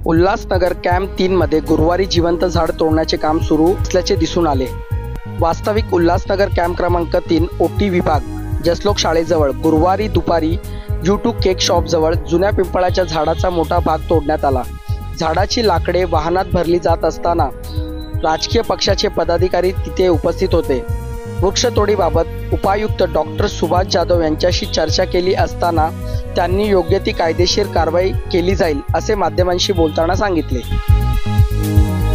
Ulhasnagar camp 3 मध्ये गुरुवारी जिवंत झाड तोडण्याचे काम सुरू असल्याचे दिसून आले। वास्तविक उल्हासनगर कॅम्प क्रमांक 3 ओटी विभाग जसलोक शाळेजवळ गुरुवारी दुपारी U2 केक शॉप जवळ जुन्या पिंपळाच्या झाडाचा मोठा भाग तोडण्यात आला। झाडाची लाकडे वाहनात भरली जात असताना राजकीय पक्षाचे पदाधिकारी तिथे उपस्थित होते। वृक्षतोडीबाबत उपायुक्त डॉक्टर सुभाष जाधव यांच्याशी चर्चा केली असताना त्यांनी योग्य ती कायदेशीर कारवाई केली जाईल असे माध्यमांशी बोलताना सांगितले।